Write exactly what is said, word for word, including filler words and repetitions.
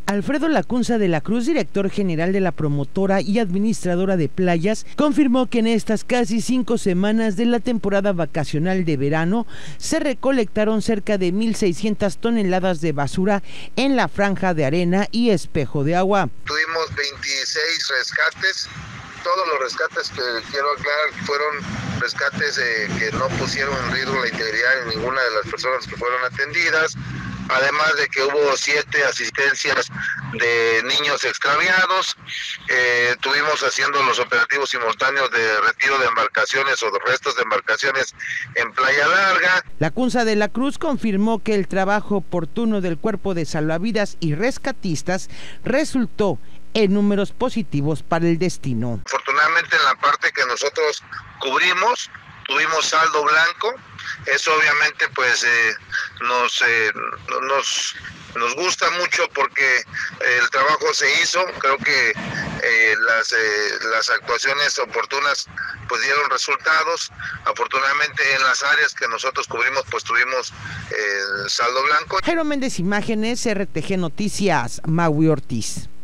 Alfredo Lacunza de la Cruz, director general de la promotora y administradora de playas, confirmó que en estas casi cinco semanas de la temporada vacacional de verano se recolectaron cerca de mil seiscientas toneladas de basura en la franja de arena y espejo de agua. Tuvimos veintiséis rescates. Todos los rescates que quiero aclarar fueron rescates eh, que no pusieron en riesgo la integridad de ninguna de las personas que fueron atendidas. Además de que hubo siete asistencias de niños extraviados, eh, estuvimos haciendo los operativos simultáneos de retiro de embarcaciones o de restos de embarcaciones en Playa Larga. Lacunza de la Cruz confirmó que el trabajo oportuno del cuerpo de salvavidas y rescatistas resultó en números positivos para el destino. Afortunadamente en la parte que nosotros cubrimos, tuvimos saldo blanco. Eso obviamente pues eh, nos, eh, nos, nos gusta mucho porque el trabajo se hizo. Creo que eh, las, eh, las actuaciones oportunas pues dieron resultados. Afortunadamente en las áreas que nosotros cubrimos pues tuvimos eh, saldo blanco. Jairo Méndez, Imágenes, R T G Noticias, Maui Ortiz.